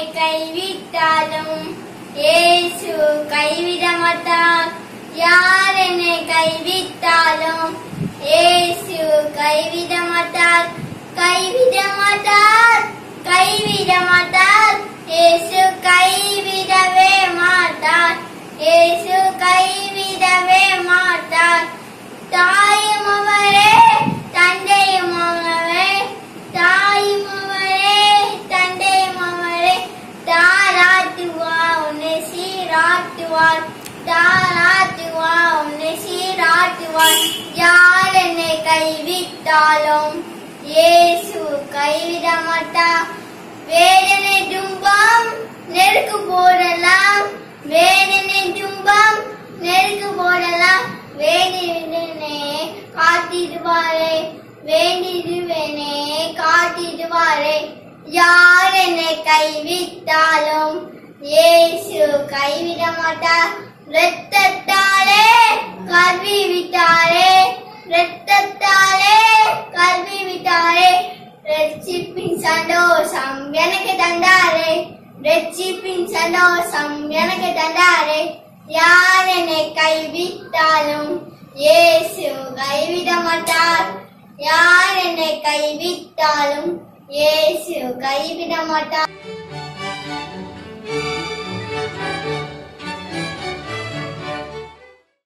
கைவிட்டாலும் இயேசு கைவிட மாட்டார். யார் என்னை கைவிட்டாலும் இயேசு கைவிட மாட்டார். கைவிட மாட்டார், கைவிட மாட்டார். இயேசு கைவிடவே மாட்டார். இயேசு கைவிடவே மாட்டார். தாயும் அவரே, தந்தையும் அவரே, தாயும் அவரே, தந்தையும் அவரே. தாராட்டுவார், உன்னை சீராட்டுவார். தாராட்டுவார், உன்னை சீராட்டுவார். யார் என்னை கைவிட்டாலும் இயேசு கைவிட மாட்டார். வேதனை துன்பம் நெருக்கு போடலாம், வேதனை துன்பம் நெருக்கு போடலாம். வேண்டிடுவேனே காத்திடுவாரே, வேண்டிடுவேனே காத்திடுவாரே. யார் என்னை கைவிட்டாலும் இயேசு கைவிட மாட்டார். இரத்தத்தாலே கல்வி விட்டாரே, இரத்தத்தாலே கல்வி விட்டாரே. ரட்சிப்பின் சந்தோஷம் எனக்கு தந்தாரே, ரட்சிப்பின் சந்தோஷம் எனக்கு தந்தாரே. யார் என்னை கைவிட்டாலும் இயேசு கைவிட மாட்டார். யார் என்னை கைவிட்டாலும் இயேசு கைவிட மாட்டார்.